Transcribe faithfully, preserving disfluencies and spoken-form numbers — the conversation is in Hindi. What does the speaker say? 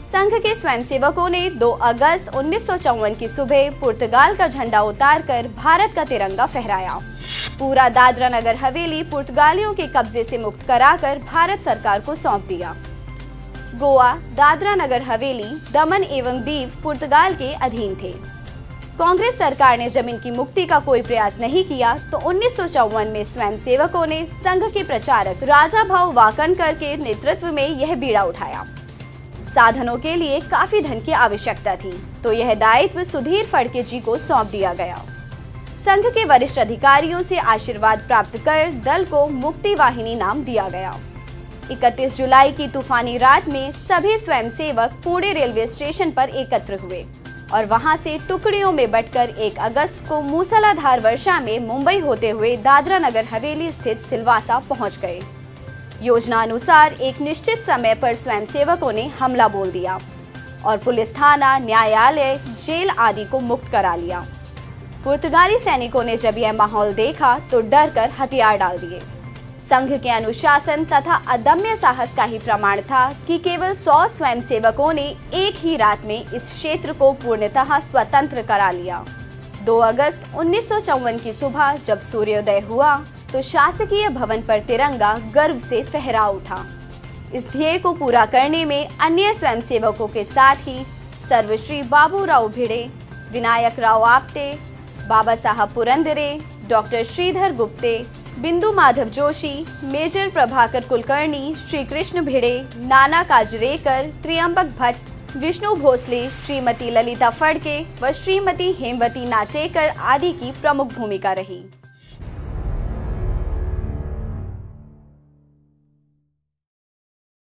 संघ के स्वयंसेवकों ने दो अगस्त उन्नीस सौ चौवन की सुबह पुर्तगाल का झंडा उतारकर भारत का तिरंगा फहराया। पूरा दादरा नगर हवेली पुर्तगालियों के कब्जे से मुक्त कराकर भारत सरकार को सौंप दिया। गोवा, दादरा नगर हवेली, दमन एवं दीव पुर्तगाल के अधीन थे। कांग्रेस सरकार ने जमीन की मुक्ति का कोई प्रयास नहीं किया तो उन्नीस सौ चौवन में स्वयंसेवकों ने संघ के प्रचारक राजा भाऊ वाकनकर के नेतृत्व में यह बीड़ा उठाया। साधनों के लिए काफी धन की आवश्यकता थी तो यह दायित्व सुधीर फड़के जी को सौंप दिया गया। संघ के वरिष्ठ अधिकारियों से आशीर्वाद प्राप्त कर दल को मुक्ति वाहिनी नाम दिया गया। इकतीस जुलाई की तूफानी रात में सभी स्वयंसेवक पुणे रेलवे स्टेशन पर एकत्र हुए और वहां से टुकड़ियों में बंटकर एक अगस्त को मूसलाधार वर्षा में मुंबई होते हुए दादरा नगर हवेली स्थित सिलवासा पहुंच गए। योजना अनुसार एक निश्चित समय पर स्वयंसेवकों ने हमला बोल दिया और पुलिस थाना, न्यायालय, जेल आदि को मुक्त करा लिया। पुर्तगाली सैनिकों ने जब यह माहौल देखा तो डर कर हथियार डाल दिए। संघ के अनुशासन तथा अदम्य साहस का ही प्रमाण था कि केवल सौ स्वयंसेवकों ने एक ही रात में इस क्षेत्र को पूर्णतः स्वतंत्र करा लिया। दो अगस्त उन्नीस सौ चौवन की सुबह जब सूर्योदय हुआ तो शासकीय भवन पर तिरंगा गर्व से फहरा उठा। इस ध्येय को पूरा करने में अन्य स्वयंसेवकों के साथ ही सर्वश्री बाबू राव भिड़े, विनायक राव आप्टे, बाबा साहब पुरंदरे, डॉक्टर श्रीधर गुप्ते, बिंदु माधव जोशी, मेजर प्रभाकर कुलकर्णी, श्री कृष्ण भिड़े, नाना काजरेकर, त्रियंबक भट्ट, विष्णु भोसले, श्रीमती ललिता फड़के व श्रीमती हेमवती नाटेकर आदि की प्रमुख भूमिका रही।